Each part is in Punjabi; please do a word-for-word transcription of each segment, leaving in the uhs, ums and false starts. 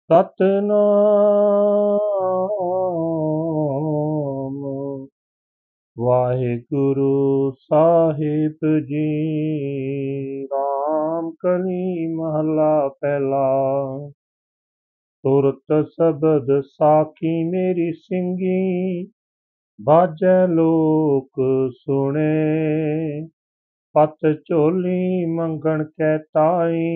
ਸਤਿਨਾਮ ਵਾਹਿਗੁਰੂ ਸਾਹਿਬ ਜੀ। ਰਾਮ ਕਲੀ ਮਹਲਾ ਪਹਿਲਾ। ਸੁਰਤ ਸਬਦ ਸਾਖੀ ਮੇਰੀ ਸਿੰਘੀ, ਬਾਜੈ ਲੋਕ ਸੁਣੇ। ਪਤ ਝੋਲੀ ਮੰਗਣ ਕੈ ਤਾਈ,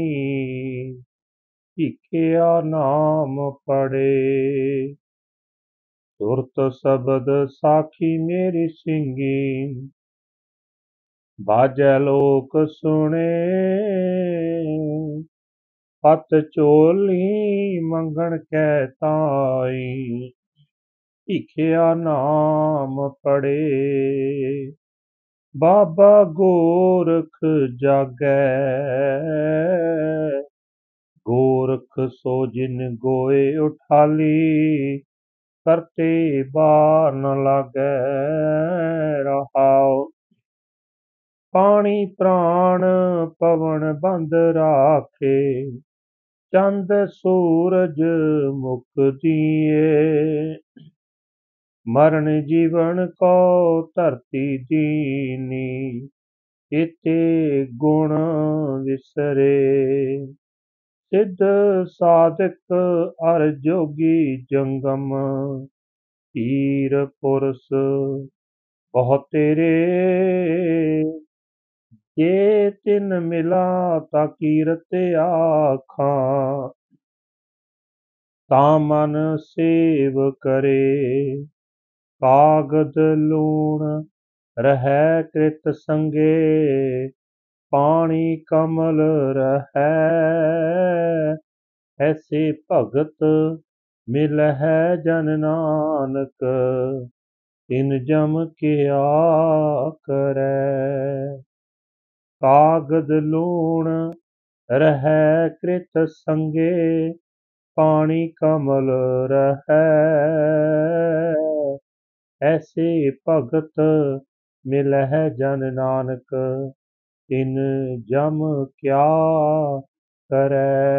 ਭੀਖਿਆ ਨਾਮ ਪੜੇ। ਸੁਰਤ ਸਬਦ ਸਾਖੀ ਮੇਰੀ ਸਿੰਘੀ, ਬਾਜੈ ਲੋਕ ਸੁਣੇ। ਪਤ ਝੋਲੀ ਮੰਗਣ ਕੈ ਤਾਈ, ਭੀਖਿਆ ਨਾਮ ਪੜੇ। ਬਾਬਾ ਗੋਰਖ ਜਾਗੈ, ਗੋਰਖ ਸੋ ਜਿਨ ਗੋਏ ਉਠਾਲੀ। ਕਰਤੇ ਬਾਰ ਨ ਲਾਗੈ ਰਹਾਉ, ਪਾਣੀ ਪ੍ਰਾਣ ਪਵਨ ਬੰਦ ਰਾਖੇ। ਚੰਦ ਸੂਰਜ ਮੁਖ ਦੀਏ, ਮਰਨ ਜੀਵਨ ਕੋ ਧਰਤੀ ਦੀਨੀ। ਇਤੇ ਗੁਣ ਵਿਸਰੇ, ਸਿੱਧ ਸਾਧਕ ਅਰ ਜੋਗੀ ਜੰਗਮ। ਪੀਰ ਪੁਰਸ ਬਹੁ ਤੇਰੇ, ਜੇ ਤਿਨ ਮਿਲਾ ਤਾ ਕੀਰਤ ਆਖਾਂ। ਤਾਂ ਮਨ ਸੇਵ ਕਰੇ, ਕਾਗਦ ਲੂਣ ਰਹੈ ਕ੍ਰਿਤ ਸੰਗੇ। ਪਾਣੀ ਕਮਲ ਰਹੈ, ਐਸੇ ਭਗਤ ਮਿਲਹਿ ਜਨ ਨਾਨਕ। ਤਿਨ ਜਮ ਕਿਆ ਕਰੈ, ਕਾਗਦ ਲੂਣ ਰਹੈ ਕ੍ਰਿਤ ਸੰਗੇ। ਪਾਣੀ ਕਮਲ ਰਹੈ, ਐਸੇ ਭਗਤ ਮਿਲਹਿ ਜਨ ਨਾਨਕ। ਤਿਨ ਜਮ ਕਿਆ ਕਰੈ।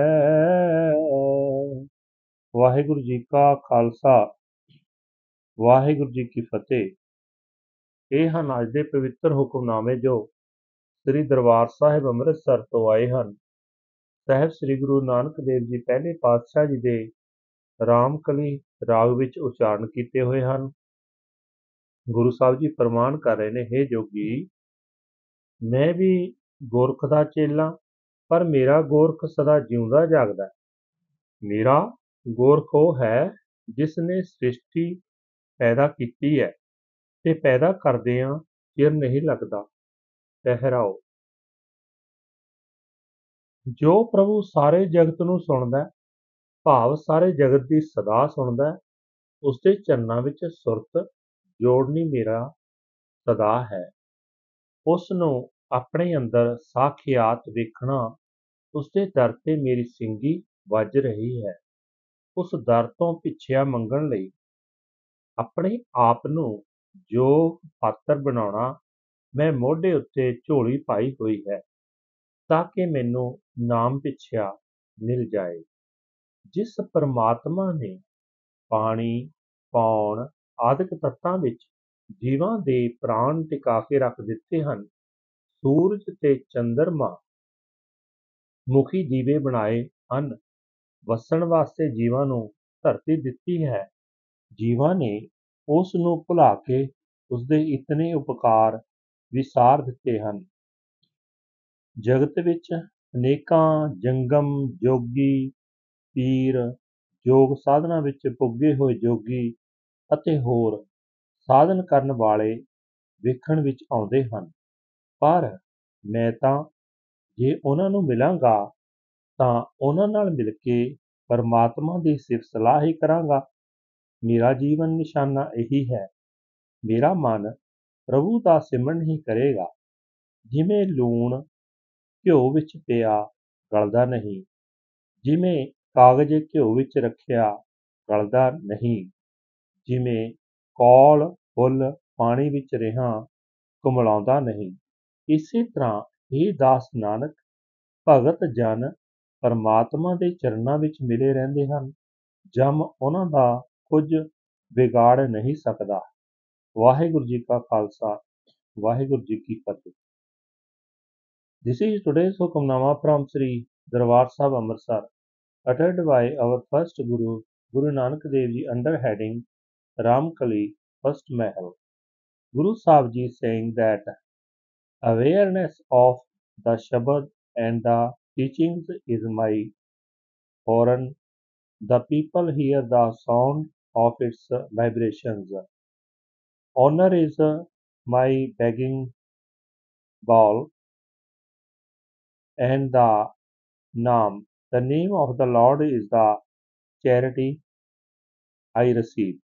ਵਾਹਿਗੁਰੂ ਜੀ ਕਾ ਖਾਲਸਾ, ਵਾਹਿਗੁਰੂ ਜੀ ਕੀ ਫਤਿਹ। ਇਹ ਹਨ ਅੱਜ ਦੇ ਪਵਿੱਤਰ ਹੁਕਮਨਾਮੇ ਜੋ ਸ੍ਰੀ ਦਰਬਾਰ ਸਾਹਿਬ ਅੰਮ੍ਰਿਤਸਰ ਤੋਂ ਆਏ ਹਨ। ਸਾਹਿਬ ਸ੍ਰੀ ਗੁਰੂ ਨਾਨਕ ਦੇਵ ਜੀ ਪਹਿਲੇ ਪਾਤਸ਼ਾਹ ਜੀ ਦੇ ਰਾਮਕਲੀ ਰਾਗ ਵਿੱਚ ਉਚਾਰਨ ਕੀਤੇ ਹੋਏ ਹਨ। ਗੁਰੂ ਸਾਹਿਬ ਜੀ ਫਰਮਾਨ ਕਰ ਰਹੇ ਨੇ, ਹੇ ਜੋਗੀ, ਮੈਂ ਵੀ ਗੋਰਖ ਦਾ ਚੇਲਾ, ਪਰ ਮੇਰਾ ਗੋਰਖ ਸਦਾ ਜਿਉਂਦਾ ਜਾਗਦਾ। ਮੇਰਾ ਗੋਰਖ ਉਹ ਹੈ ਜਿਸ ਨੇ ਸ੍ਰਿਸ਼ਟੀ ਪੈਦਾ ਕੀਤੀ ਹੈ ਤੇ ਪੈਦਾ ਕਰਦਿਆਂ ਚਿਰ ਨਹੀਂ ਲੱਗਦਾ। ਪਹਿਰਾਓ। ਜੋ ਪ੍ਰਭੂ ਸਾਰੇ ਜਗਤ ਨੂੰ ਸੁਣਦਾ, ਭਾਵ ਸਾਰੇ ਜਗਤ ਦੀ ਸਦਾ ਸੁਣਦਾ, ਉਸਦੇ ਚਰਨਾਂ ਵਿੱਚ ਸੁਰਤ ਜੋੜਨੀ ਮੇਰਾ ਸਦਾ ਹੈ। ਉਸ ਨੂੰ ਆਪਣੇ ਅੰਦਰ ਸਾਖਿਆਤ ਵੇਖਣਾ, ਉਸਦੇ ਦਰ ਤੇ ਮੇਰੀ ਸਿੰਘੀ ਵੱਜ ਰਹੀ ਹੈ। ਉਸ ਦਰ ਤੋਂ ਭਿਖਿਆ ਮੰਗਣ ਲਈ ਆਪਣੇ ਆਪ ਨੂੰ ਯੋਗ ਪਾਤਰ ਬਣਾਉਣਾ, ਮੈਂ ਮੋਢੇ ਉੱਤੇ ਝੋਲੀ ਪਾਈ ਹੋਈ ਹੈ, ਤਾਂ ਕਿ ਮੈਨੂੰ ਨਾਮ ਭਿਖਿਆ ਮਿਲ ਜਾਏ। ਜਿਸ ਪਰਮਾਤਮਾ ਨੇ ਪਾਣੀ, ਪੌਣ ਆਦਿਕ ਤੱਤਾਂ ਵਿੱਚ ਜੀਵਾਂ ਦੇ ਪ੍ਰਾਣ ਟਿਕਾ ਕੇ ਰੱਖ ਦਿੱਤੇ ਹਨ, ਸੂਰਜ ਤੇ ਚੰਦਰਮਾ ਮੁਖੀ ਦੀਵੇ ਬਣਾਏ ਹਨ, ਵਸਣ ਵਾਸਤੇ ਜੀਵਾਂ ਨੂੰ ਧਰਤੀ ਦਿੱਤੀ ਹੈ, ਜੀਵਾਂ ਨੇ ਉਸ ਨੂੰ ਭੁਲਾ ਕੇ ਉਸਦੇ ਇਤਨੇ ਉਪਕਾਰ ਵਿਸਾਰ ਦਿੱਤੇ ਹਨ। ਜਗਤ ਵਿੱਚ ਅਨੇਕਾਂ ਜੰਗਮ ਜੋਗੀ, ਪੀਰ, ਯੋਗ ਸਾਧਨਾ ਵਿੱਚ ਪੁੱਗੇ ਹੋਏ ਜੋਗੀ ਅਤੇ ਹੋਰ ਸਾਧਨ ਕਰਨ ਵਾਲੇ ਵੇਖਣ ਵਿੱਚ ਆਉਂਦੇ ਹਨ, ਪਰ ਮੈਂ ਤਾਂ ਜੇ ਉਹਨਾਂ ਨੂੰ ਮਿਲਾਂਗਾ ਤਾਂ ਉਹਨਾਂ ਨਾਲ ਮਿਲ ਕੇ ਪਰਮਾਤਮਾ ਦੀ ਸਿਫਤ ਸਲਾਹ ਹੀ ਕਰਾਂਗਾ। ਮੇਰਾ ਜੀਵਨ ਨਿਸ਼ਾਨਾ ਇਹੀ ਹੈ। ਮੇਰਾ ਮਨ ਪ੍ਰਭੂ ਦਾ ਸਿਮਰਨ ਹੀ ਕਰੇਗਾ। ਜਿਵੇਂ ਲੂਣ ਘਿਓ ਵਿੱਚ ਪਿਆ ਗਲਦਾ ਨਹੀਂ, ਜਿਵੇਂ ਕਾਗਜ਼ ਘਿਓ ਵਿੱਚ ਰੱਖਿਆ ਗਲਦਾ ਨਹੀਂ, ਜਿਵੇਂ ਕੌਲ ਫੁੱਲ ਪਾਣੀ ਵਿੱਚ ਰਿਹਾ ਕੁਮਲਾਉਂਦਾ ਨਹੀਂ, ਇਸੇ ਤਰ੍ਹਾਂ ਇਹ ਦਾਸ ਨਾਨਕ ਭਗਤ ਜਨ ਪਰਮਾਤਮਾ ਦੇ ਚਰਨਾਂ ਵਿੱਚ ਮਿਲੇ ਰਹਿੰਦੇ ਹਨ। ਜਮ ਉਹਨਾਂ ਦਾ ਕੁਝ ਵਿਗਾੜ ਨਹੀਂ ਸਕਦਾ। ਵਾਹਿਗੁਰੂ ਜੀ ਕਾ ਖਾਲਸਾ, ਵਾਹਿਗੁਰੂ ਜੀ ਕੀ ਫਤਿਹ। This is today's Hukamnama from Sri Darbar Sahib Amritsar, uttered by our first Guru, Guru Nanak Dev Ji, under heading Ramkali, First Mahal. Guru Sahib Ji saying that awareness of the Shabad and the teachings is my foreign. The people hear the sound of its vibrations. Honor is my begging bowl, and the Naam, the name of the Lord, is the charity I receive.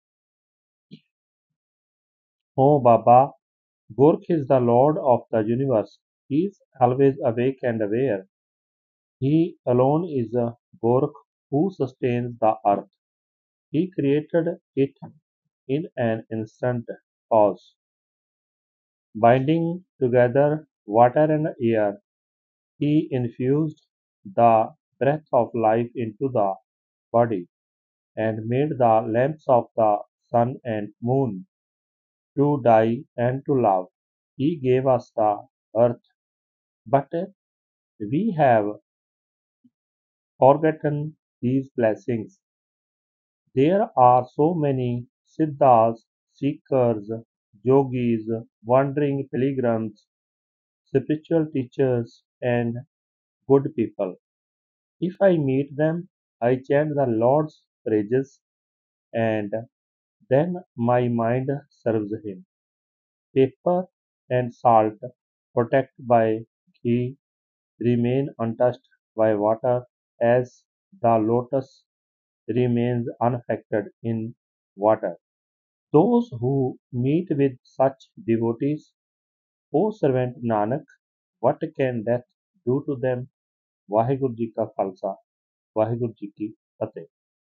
Oh Baba, Gorkh is the Lord of the universe. He is always awake and aware. He alone is Gorkh who sustains the earth. He created it in an instant pause, binding together water and air. He infused the breath of life into the body and made the lamps of the sun and moon to die and to love. He gave us the earth, but we have forgotten these blessings. There are so many siddhas, seekers, yogis, wandering pilgrims, spiritual teachers, and good people. If I meet them, I chant the Lord's praises, and then my mind serves him. Paper and salt, protected by ghee, remain untouched by water, as the lotus remains unaffected in water. Those who meet with such devotees, O servant Nanak, what can death do to them? Waheguru ji ਕਾ ਖਾਲਸਾ, ਵਾਹਿਗੁਰੂ ਜੀ ਕੀ ਫਤਿਹ।